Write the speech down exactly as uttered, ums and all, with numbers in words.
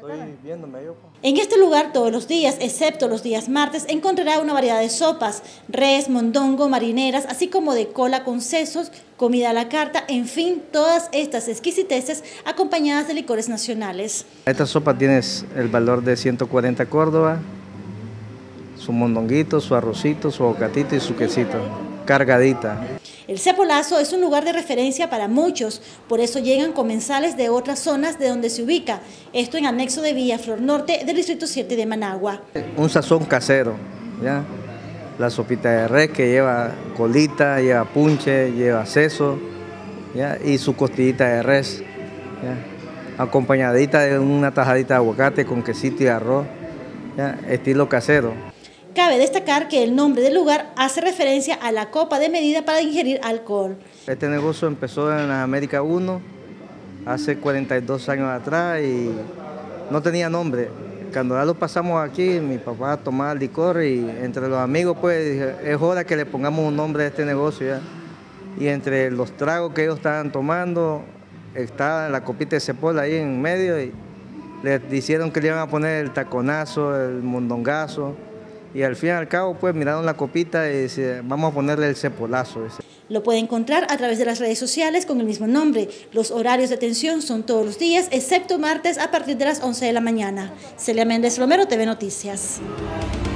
estoy viendo medio. En este lugar todos los días, excepto los días martes, encontrará una variedad de sopas, res, mondongo, marineras, así como de cola con sesos, comida a la carta, en fin, todas estas exquisiteces acompañadas de licores nacionales. Esta sopa tiene el valor de ciento cuarenta Córdoba, su mondonguito, su arrocito, su aguacatito y su quesito, cargadita. El Cepolazo es un lugar de referencia para muchos, por eso llegan comensales de otras zonas de donde se ubica, esto en anexo de Villa Flor Norte del distrito siete de Managua. Un sazón casero, ¿ya? La sopita de res que lleva colita, lleva punche, lleva seso, ¿ya? Y su costillita de res, ¿ya? Acompañadita de una tajadita de aguacate con quesito y arroz, ¿ya? Estilo casero. Cabe destacar que el nombre del lugar hace referencia a la copa de medida para ingerir alcohol. Este negocio empezó en la América uno hace cuarenta y dos años atrás y no tenía nombre. Cuando ya lo pasamos aquí, mi papá tomaba licor y entre los amigos pues dije, es hora que le pongamos un nombre a este negocio ya. Y entre los tragos que ellos estaban tomando, estaba la copita de cepola ahí en medio y les dijeron que le iban a poner el taconazo, el mondongazo. Y al fin y al cabo, pues miraron la copita y decían, vamos a ponerle el cepolazo. Lo puede encontrar a través de las redes sociales con el mismo nombre. Los horarios de atención son todos los días, excepto martes a partir de las once de la mañana. Celia Méndez Romero, T V Noticias.